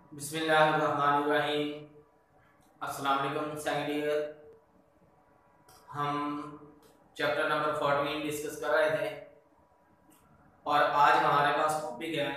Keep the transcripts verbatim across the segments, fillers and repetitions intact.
बिस्मिल्लाहिर्रहमानिर्रहीम। अस्सलाम वालेकुम सेकंड ईयर। हम चैप्टर नंबर फोर्टीन डिस्कस कर रहे थे और आज हमारे पास टॉपिक है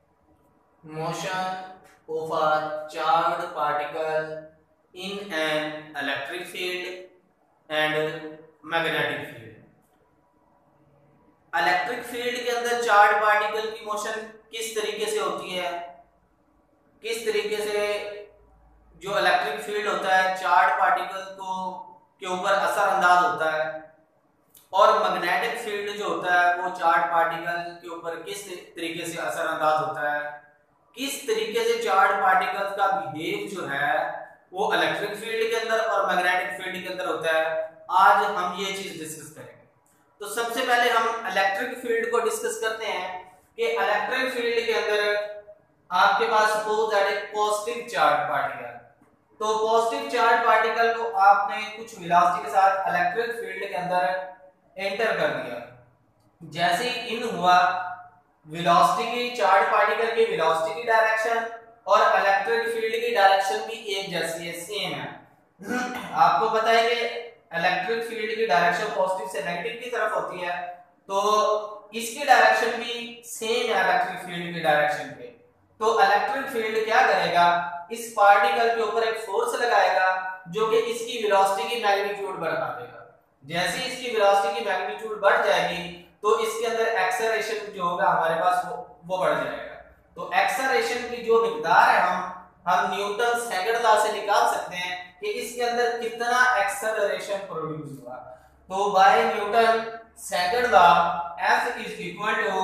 motion of a charge particle in an electric field and magnetic field. Electric field के अंदर चार्ज पार्टिकल की मोशन किस तरीके से होती है, किस तरीके से जो इलेक्ट्रिक फील्ड होता है चार्ज पार्टिकल को के ऊपर असरअंदाज होता है, और मैग्नेटिक फील्ड जो होता है वो चार्ज पार्टिकल के ऊपर किस तरीके से असरअंदाज होता है, किस तरीके से चार्ज पार्टिकल का बिहेव जो है वो इलेक्ट्रिक फील्ड के अंदर और मैग्नेटिक फील्ड के अंदर होता है। आज हम ये चीज डिस्कस करेंगे। तो सबसे पहले हम इलेक्ट्रिक फील्ड को डिस्कस करते हैं कि इलेक्ट्रिक फील्ड के अंदर आपके पास सपोज दैट एक पॉजिटिव चार्ज पार्टिकल, तो पॉजिटिव चार्ज पार्टिकल को आपने कुछ वेलोसिटी के साथ इलेक्ट्रिक फील्ड के अंदर एंटर कर दिया। जैसे ही इन हुआ, वेलोसिटी की चार्ज पार्टिकल की वेलोसिटी की डायरेक्शन और इलेक्ट्रिक फील्ड की डायरेक्शन भी एक जैसी है, सेम है। आपको पता है कि इलेक्ट्रिक फील्ड की डायरेक्शन पॉजिटिव से नेगेटिव की तरफ होती है, तो इसकी डायरेक्शन भी सेम है इलेक्ट्रिक फील्ड की डायरेक्शन के। तो इलेक्ट्रिक फील्ड क्या करेगा, इस पार्टिकल के ऊपर एक फोर्स लगाएगा जो कि इसकी वेलोसिटी की मैग्नीट्यूड बढ़ा देगा। जैसे इसकी वेलोसिटी की मैग्नीट्यूड बढ़ जाएगी तो इसके अंदर एक्सेलरेशन जो होगा हमारे पास वो वो बढ़ जाएगा। तो एक्सेलरेशन की जो मिकदार है हम हम न्यूटन सेकंड लॉ से निकाल सकते हैं कि इसके अंदर कितना एक्सेलरेशन प्रोड्यूस हुआ। तो by Newton second law F is equal to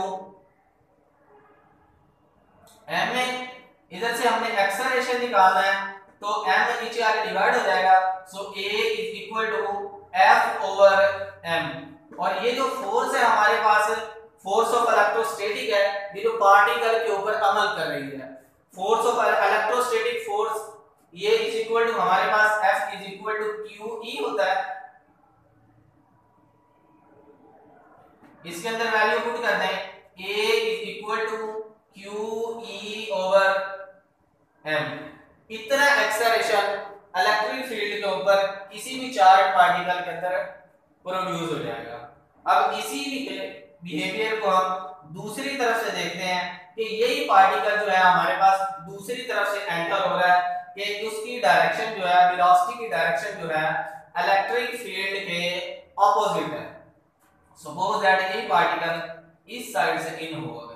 m में, इधर से हमने एक्सेलरेशन निकालना है तो m नीचे आके डिवाइड हो जाएगा, so a is equal to F over m। और ये जो फोर्स है हमारे पास फोर्स ऑफ इलेक्ट्रोस्टैटिक है, ये जो पार्टिकल के ऊपर अमल कर रही है, फोर्स ऑफ इलेक्ट्रोस्टैटिक फोर्स, ये इज इक्वल टू हमारे पास F is equal to Q E होता है। इसके अंदर वैल्यू पुट कर दें, a is equal to Q E over m। इतना एक्सेलरेशन इलेक्ट्रिक फील्ड के ऊपर किसी भी चार्ज पार्टिकल के अंदर प्रोड्यूस हो जाएगा। अब इसी बिहेवियर को हम दूसरी तरफ से देखते हैं कि यही पार्टिकल जो है हमारे पास दूसरी तरफ से एंटर हो रहा है कि उसकी डायरेक्शन जो है, वेलोसिटी की डायरेक्शन जो है इलेक्ट्रिक फील्ड के ऑपोजिट है। सपोज दैट यही पार्टिकल इस साइड से इन होगा,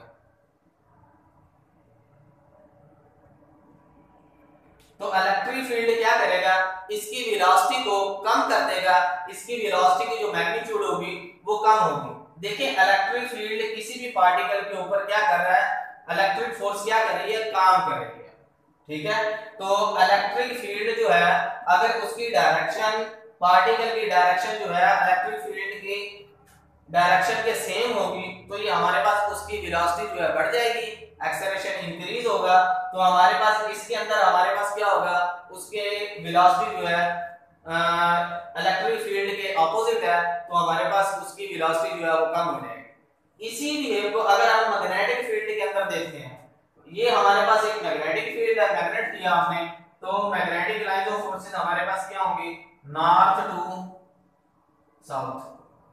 तो इलेक्ट्रिक फील्ड क्या करेगा, इसकी वेलोसिटी को कम कर देगा, इसकी वेलोसिटी की जो मैग्नीट्यूड होगी वो कम होगी। देखिए इलेक्ट्रिक फील्ड किसी भी पार्टिकल के ऊपर क्या कर रहा है, इलेक्ट्रिक फोर्स क्या कर रही है, काम कर रही है, ठीक है। तो इलेक्ट्रिक फील्ड जो है अगर उसकी डायरेक्शन, पार्टिकल की डायरेक्शन जो है इलेक्ट्रिक फील्ड की डायरेक्शन के सेम होगी तो ये हमारे पास उसकी वेलोसिटी जो है बढ़ जाएगी, एक्सेलरेशन इंक्रीज होगा। तो हमारे पास इसके अंदर हमारे पास क्या होगा, उसके वेलोसिटी जो है इलेक्ट्रिक फील्ड के ऑपोजिट है, तो हमारे पास उसकी वेलोसिटी जो है वो कम हो जाएगी। इसी बिहेव को अगर हम मैग्नेटिक फील्ड के अंदर देखते हैं, ये हमारे पास एक मैग्नेटिक फील्ड है, मैग्नेट लिया हमने, तो मैग्नेटिक लाइंस ऑफ फोर्सेस हमारे पास क्या होंगी, north to south.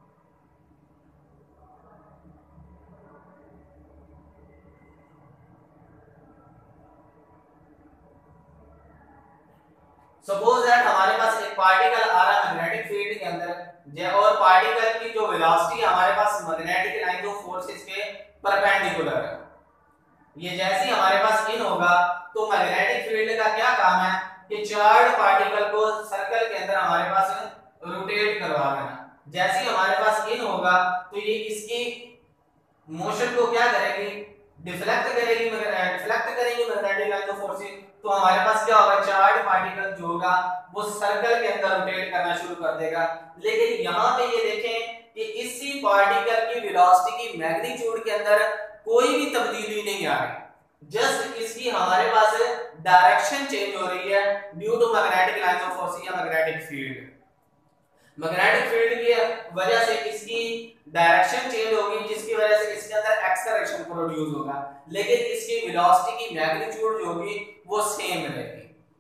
Suppose that हमारे पास एक पार्टिकल आ रहा है मैग्नेटिक फील्ड के अंदर, और पार्टिकल की जो वेलोसिटी हमारे पास मैग्नेटिक लाइन ऑफ फोर्सेस के परपेंडिकुलर है। ये जैसे ही हमारे पास इन होगा तो मैग्नेटिक फील्ड का क्या काम है कि चार्ज पार्टिकल को सर्कल के अंदर हमारे पास रोटेट करवा देना। जैसे ही हमारे पास इन होगा तो ये इसकी मोशन को क्या करेगी, डिफ्लेक्ट करेगी, डिफ्लेक्ट करेगी मैग्नेटिक लाइन ऑफ फोर्सेस। तो हमारे पास क्या होगा, चार्ज पार्टिकल जो होगा वो सर्कल के अंदर रोटेट करना शुरू कर देगा। लेकिन यहाँ पे ये देखें कि इसी पार्टिकल की वेलोसिटी की मैग्नीट्यूड के अंदर कोई भी तब्दीली नहीं आ रही, जस्ट इसकी हमारे पास डायरेक्शन चेंज हो रही है due to magnetic line of force या मैग्नेटिक फील्ड। मैग्नेटिक फील्ड की वजह से इसकी डायरेक्शन चेंज होगी, जिसकी वजह से इसके अंदर एक्सेलरेशन प्रोड्यूस होगा, लेकिन इसकी वेलोसिटी की मैग्नीट्यूड जो होगी वो सेम रहेगी।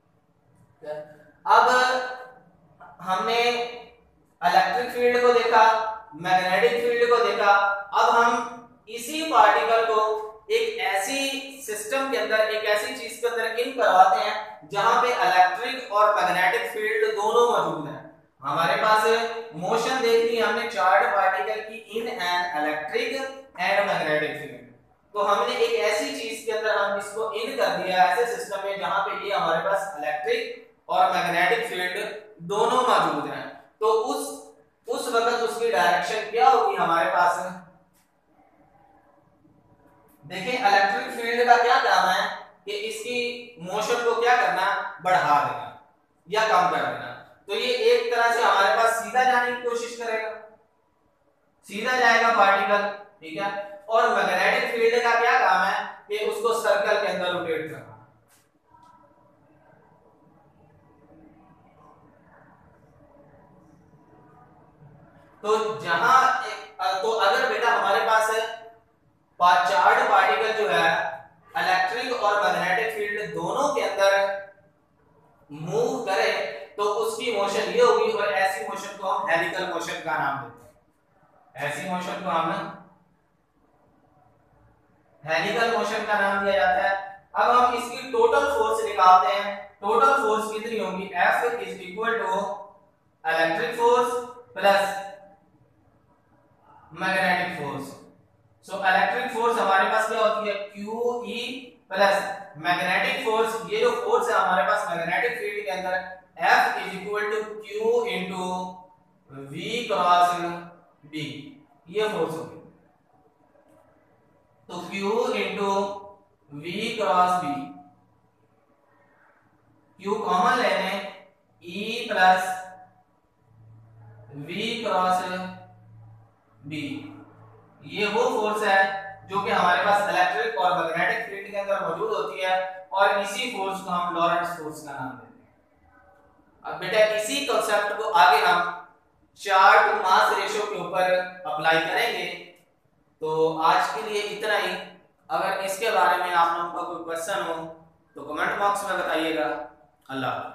अब हमने इलेक्ट्रिक फील्ड को देखा, मैग्नेटिक फील्ड को देखा, अब हम इसी पार्टिकल को एक ऐसी सिस्टम के अंदर, एक ऐसी चीज के अंदर इन करवाते हैं जहां पे इलेक्ट्रिक और मैग्नेटिक फील्ड दोनों मौजूद हैं। हमारे पास मोशन देख ली हमने चार्ज पार्टिकल की in an electric and magnetic field, तो हमने एक ऐसी चीज के अंदर हम इसको इन कर दिया ऐसे सिस्टम में जहां पे ये हमारे पास इलेक्ट्रिक और मैग्नेटिक फील्ड दोनों मौजूद हैं। तो उस उस वक्त उसकी डायरेक्शन क्या होगी हमारे पास, देखें इलेक्ट्रिक फील्ड का क्या काम है कि इसकी मोशन को क्या करना, बढ़ा देना या कम कर देना। तो ये एक तरह से हमारे पास सीधा जाने की कोशिश करेगा, सीधा जाएगा पार्टिकल, ठीक है। और मैग्नेटिक फील्ड का क्या काम है कि उसको सर्कल के अंदर रोटेट करना। तो जहां तो अगर बेटा हमारे पास चार्ज पार्टिकल जो है इलेक्ट्रिक और मैग्नेटिक फील्ड दोनों के अंदर मूव करे तो उसकी मोशन ये होगी, और ऐसी मोशन को हम हेलिकल मोशन का नाम देते हैं। ऐसी मोशन को हम हेलिकल मोशन का नाम दिया जाता है। अब हम इसकी टोटल फोर्स निकालते हैं। टोटल फोर्स कितनी होगी, F is equal to electric force plus magnetic force. So electric force हमारे पास क्या होती है, Q E plus magnetic force, ये जो फोर्स है हमारे पास मैग्नेटिक फील्ड के अंदर F is equal to Q into V cross B, ये फोर्स होगी। तो Q into V cross B, Q common लेने E plus V cross B, ये वो फोर्स है जो कि हमारे पास इलेक्ट्रिक और मैग्नेटिक फील्ड के अंदर मौजूद होती है, और इसी फोर्स को हम लॉरेंट्ज फोर्स का नाम देते हैं। अब बेटा इसी कॉन्सेप्ट को आगे हम चार्ज टू मास रेशियो के ऊपर अप्लाई करेंगे। तो आज के लिए इतना ही। अगर इसके बारे में आप लोगों का कोई क्वेश्चन हो तो कमेंट बॉक्स में बताइएगा। अल्लाह।